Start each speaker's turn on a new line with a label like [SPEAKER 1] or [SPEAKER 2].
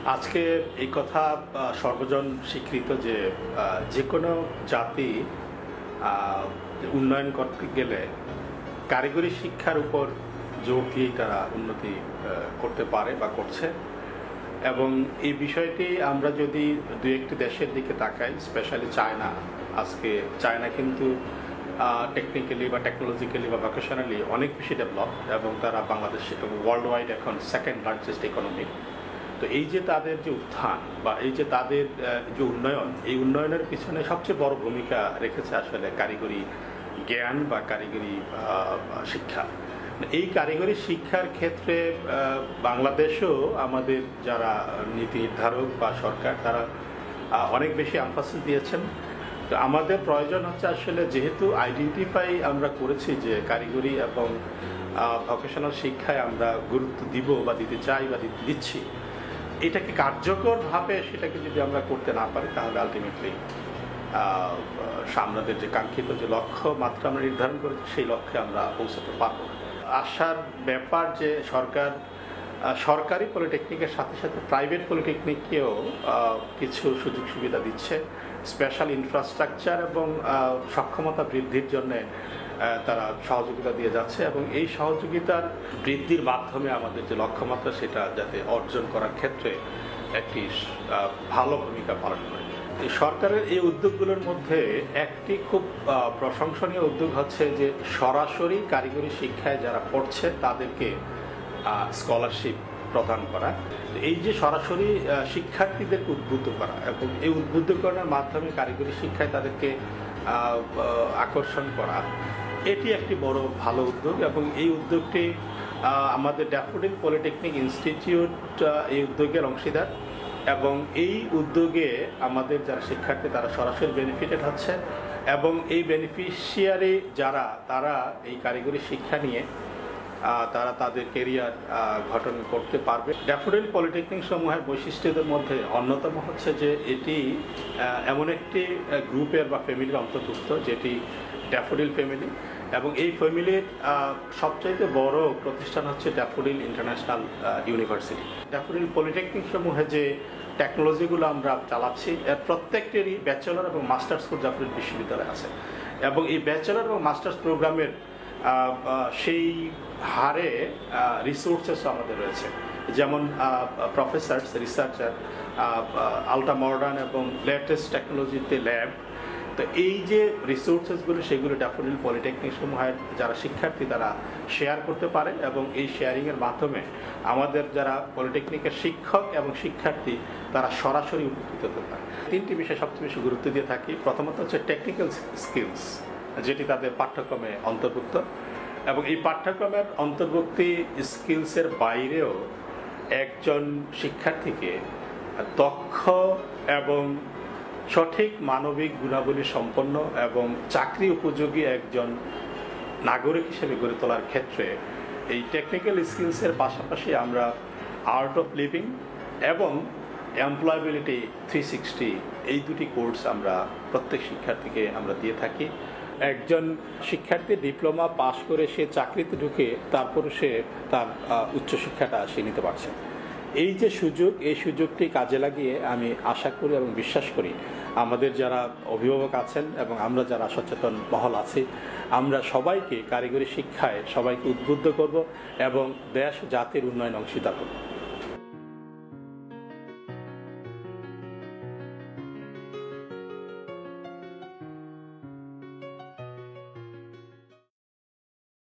[SPEAKER 1] আজকে এই কথা সর্বজন স্বীকৃত যে যে কোনো জাতি উন্নয়ন করতে গেলে কারিগরি শিক্ষার উপর জোর দিয়েই তারা উন্নতি করতে পারে বা করছে। এবং এই বিষয়টি আমরা যদি দু একটি দেশের দিকে তাকাই, স্পেশালি চায়না, আজকে চায়না কিন্তু টেকনিক্যালি বা টেকনোলজিক্যালি বা ভোকেশনালি অনেক বেশি ডেভেলপ, এবং তারা বাংলাদেশ ওয়ার্ল্ড ওয়াইড এখন সেকেন্ড লার্জেস্ট ইকোনমি। তো এই যে তাদের যে উত্থান বা এই যে তাদের যে উন্নয়ন, এই উন্নয়নের পিছনে সবচেয়ে বড় ভূমিকা রেখেছে আসলে কারিগরি জ্ঞান বা কারিগরি শিক্ষা। এই কারিগরি শিক্ষার ক্ষেত্রে বাংলাদেশেও আমাদের যারা নীতি নির্ধারক বা সরকার, তারা অনেক বেশি এমফাসিস দিয়েছেন। তো আমাদের প্রয়োজন হচ্ছে আসলে, যেহেতু আইডেন্টিফাই আমরা করেছি যে কারিগরি এবং ভোকেশনাল শিক্ষায় আমরা গুরুত্ব দিব বা দিতে চাই বা দিচ্ছি, এটাকে কার্যকরভাবে সেটাকে যদি আমরা করতে না পারি, তাহলে আলটিমেটলি আমাদের যে কাঙ্ক্ষিত যে লক্ষ্য মাত্রা আমরা নির্ধারণ করেছি, সেই লক্ষ্যে আমরা পৌঁছাতে পারব না। আশার ব্যাপার যে সরকারি পলিটেকনিকের সাথে সাথে প্রাইভেট পলিটেকনিককেও কিছু সুযোগ সুবিধা দিচ্ছে, স্পেশাল ইনফ্রাস্ট্রাকচার এবং সক্ষমতা বৃদ্ধির জন্যে তারা সহযোগিতা দিয়ে যাচ্ছে, এবং এই সহযোগিতার বৃদ্ধির মাধ্যমে আমাদের যে লক্ষ্যমাত্রা, সেটা যাতে অর্জন করার ক্ষেত্রে একটি ভালো ভূমিকা পালন করে। সরকারের এই উদ্যোগগুলোর মধ্যে একটি খুব প্রশংসনীয় উদ্যোগ হচ্ছে যে সরাসরি কারিগরি শিক্ষায় যারা পড়ছে তাদেরকে স্কলারশিপ প্রদান করা। এই যে সরাসরি শিক্ষার্থীদেরকে উদ্বুদ্ধ করা এবং এই উদ্বুদ্ধকরণের মাধ্যমে কারিগরি শিক্ষায় তাদেরকে আকর্ষণ করা, এটি একটি বড় ভালো উদ্যোগ। এবং এই উদ্যোগটি আমাদের ড্যাফোডিল পলিটেকনিক ইনস্টিটিউট এই উদ্যোগের অংশীদার, এবং এই উদ্যোগে আমাদের যারা শিক্ষার্থী তারা সরাসরি বেনিফিটেড হচ্ছে, এবং এই বেনিফিশিয়ারি যারা, তারা এই কারিগরি শিক্ষা নিয়ে তারা তাদের কেরিয়ার গঠন করতে পারবে। ড্যাফোডিল পলিটেকনিক সমূহের বৈশিষ্ট্যদের মধ্যে অন্যতম হচ্ছে যে এটি এমন একটি গ্রুপের বা ফ্যামিলির অন্তর্ভুক্ত যেটি ড্যাফোডিল ফ্যামিলি, এবং এই ফ্যামিলির সবচাইতে বড় প্রতিষ্ঠান হচ্ছে Daffodil International University. Daffodil polytechnic সমূহে যে টেকনোলজিগুলো আমরা চালাচ্ছি, এর প্রত্যেকটিরই ব্যাচেলর এবং মাস্টার্স কোর্স ড্যাফোডিল বিশ্ববিদ্যালয়ে আছে, এবং এই ব্যাচেলর এবং মাস্টার্স প্রোগ্রামের সেই হারে রিসোর্সেসও আমাদের রয়েছে, যেমন প্রফেসরস, রিসার্চার, আলট্রা মডার্ন এবং লেটেস্ট টেকনোলজিতে ল্যাব। তো এই যে রিসোর্সেসগুলো, সেগুলো ড্যাফোডিল পলিটেকনিক সমূহের যারা শিক্ষার্থী তারা শেয়ার করতে পারে, এবং এই শেয়ারিংয়ের মাধ্যমে আমাদের যারা পলিটেকনিকের শিক্ষক এবং শিক্ষার্থী তারা সরাসরি উপকৃত হতে পারে। তিনটি বিষয় সবচেয়ে বেশি গুরুত্ব দিয়ে থাকি। প্রথমত হচ্ছে টেকনিক্যাল স্কিলস, যেটি তাদের পাঠ্যক্রমে অন্তর্ভুক্ত, এবং এই পাঠ্যক্রমের অন্তর্ভুক্তি স্কিলসের বাইরেও একজন শিক্ষার্থীকে দক্ষ এবং সঠিক মানবিক গুণাবলী সম্পন্ন এবং চাকরি উপযোগী একজন নাগরিক হিসেবে গড়ে তোলার ক্ষেত্রে এই টেকনিক্যাল স্কিলসের পাশাপাশি আমরা আর্ট অফ লিভিং এবং এমপ্লয়াবিলিটি 360 এই দুটি কোর্স আমরা প্রত্যেক শিক্ষার্থীকে আমরা দিয়ে থাকি। একজন শিক্ষার্থী ডিপ্লোমা পাশ করে সে চাকরিতে ঢুকে তারপর সে তার উচ্চশিক্ষাটা সে নিতে পারছে। এই যে সুযোগ, এই সুযোগটি কাজে লাগিয়ে আমি আশা করি এবং বিশ্বাস করি আমাদের যারা অভিভাবক আছেন এবং আমরা যারা সচেতন মহল আছি, আমরা সবাইকে কারিগরি শিক্ষায় সবাইকে উদ্বুদ্ধ করব এবং দেশ জাতির উন্নয়ন অংশীদার হব।